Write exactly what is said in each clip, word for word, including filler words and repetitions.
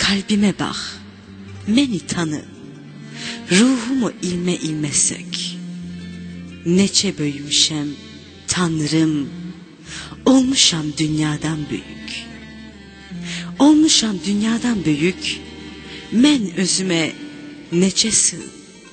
kalbime bak, beni tanı, ruhumu ilme ilme sök. Neçe büyümüşem Tanrım, olmuşam dünyadan büyük. Olmuşam dünyadan büyük, men özüme neçe sığ.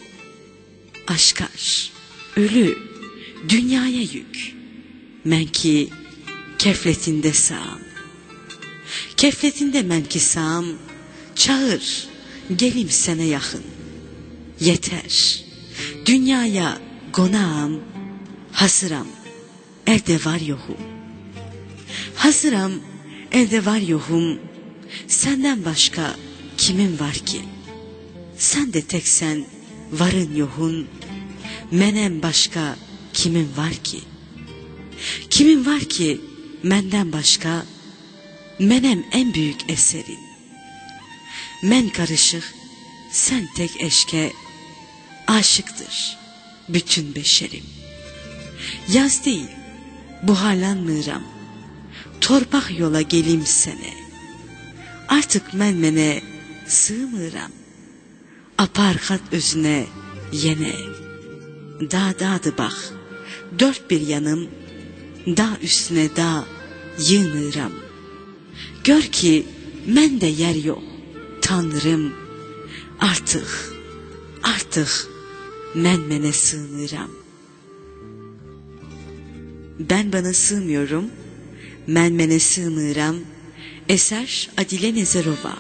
Aşkar, ölü, dünyaya yük, men ki kefletinde sağım. Kefletinde men ki sağım, çağır, gelim sana yakın. Yeter, dünyaya konağım, hazıram, evde var yokum. Hazıram, evde var yokum, senden başka kimin var ki? Sen de teksen, varın yohun, menem başka kimin var ki? Kimin var ki menden başka, menem en büyük eserin. Men karışık, sen tek eşke, aşıktır bütün beşerim. Yaz değil, buharlanmıram, torpak yola gelim sene. Artık men mene sığmıram, aparkat özüne yene. Dağ dağdı bak, dört bir yanım, dağ üstüne dağ yığmıram. Gör ki men de yer yok, Tanrım, artık, artık men mene sığmıram. Ben bana sığmıyorum, men mene sığmıram. Eser Adile Nezerova.